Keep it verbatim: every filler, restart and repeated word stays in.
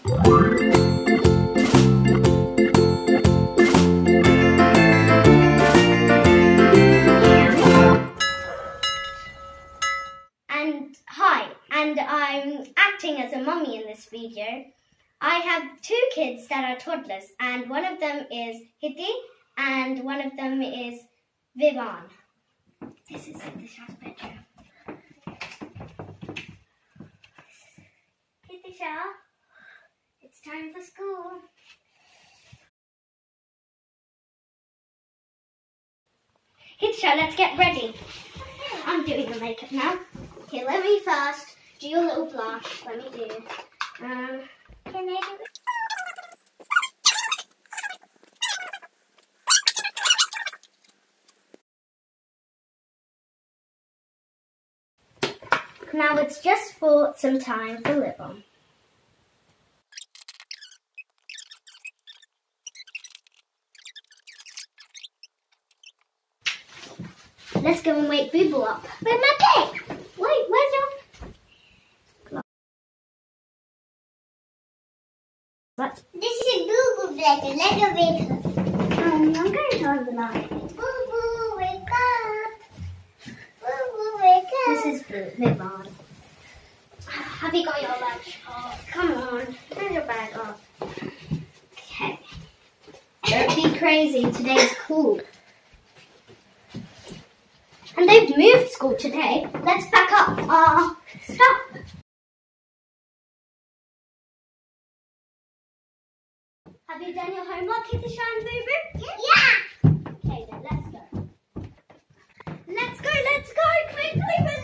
And hi, and I'm acting as a mummy in this video. I have two kids that are toddlers, and one of them is Hiti and one of them is Vivan. This is Hitisha's bedroom. Hitisha, it's time for school. Hitisha, let's get ready. I'm doing the makeup now. Okay, let me first do your little blush. Let me do. Um, can I do it? Now it's just for some time for lip balm. Let's go and wake Booble up. Where's my pic? Wait, where's your... What? This is Booble's letter. Let her wake up. Um, I'm going to turn the light. Boo-boo, wake up. Boo-boo, wake up. This is Boo. Live on. Have you got your lunch? Oh, come on. Turn your bag off. Okay. Don't be crazy. Today's cool. And they've moved school today. Let's pack up our stuff. Have you done your homework, Hitisha and Boo Boo? Yeah. Okay, then let's go. Let's go, let's go quickly.